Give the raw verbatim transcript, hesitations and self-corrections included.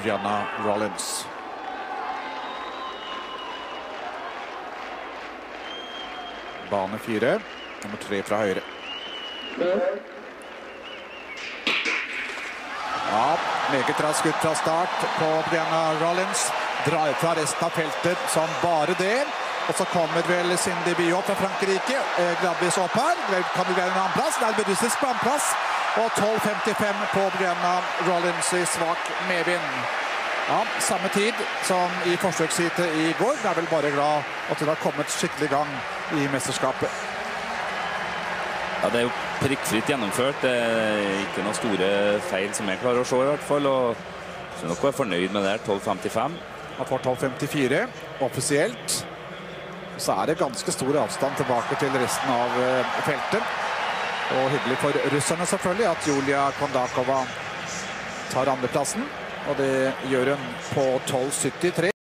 Brianna Rollins. Bane fire, nummer tre fra høyre. Ja, meget rask ut fra start på Brianna Rollins. Drar fra resten av feltet som bare det. Og så kommer vel Cindy Biot fra Frankrike gradvis opp her. Kan du greie en annen plass? Det er en russisk brannplass. Og tolv femtifem på Brianna Rollins i svak medvind. Ja, samme tid som i forsøksheatet i går. Det er vel bare glad at det har kommet skikkelig gang i mesterskapet. Ja, det er jo prikkfritt gjennomført. Det er ikke noen store feil som jeg klarer å se i hvert fall. Og så nok er fornøyd med det her, tolv femtifem. Han får tolv femtifire offisielt. Så er det ganske stor avstand tilbake til resten av feltet. Og hyggelig for russerne selvfølgelig at Julia Kondakova tar andreplassen. Og det gjør hun på tolv syttitre.